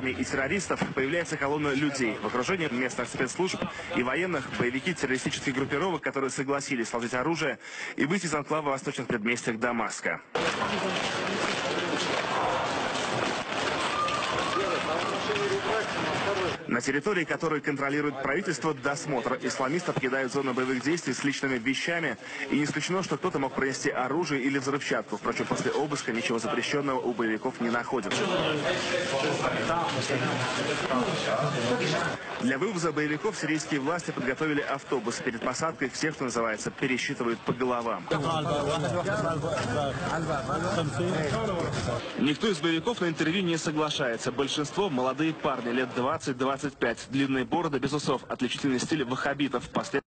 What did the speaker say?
армии и террористов появляется колонна людей. В окружении местных спецслужб и военных боевики террористических группировок, которые согласились сложить оружие и выйти из анклава в восточных предместьях Дамаска. На территории, которую контролирует правительство, досмотр исламистов покидают зону боевых действий с личными вещами. И не исключено, что кто-то мог пронести оружие или взрывчатку. Впрочем, после обыска ничего запрещенного у боевиков не находят. Для вывоза боевиков сирийские власти подготовили автобус. Перед посадкой всех, что называется, пересчитывают по головам. Никто из боевиков на интервью не соглашается. Большинство молодые парни, лет 20-25. Длинные бороды без усов. Отличительный стиль ваххабитов.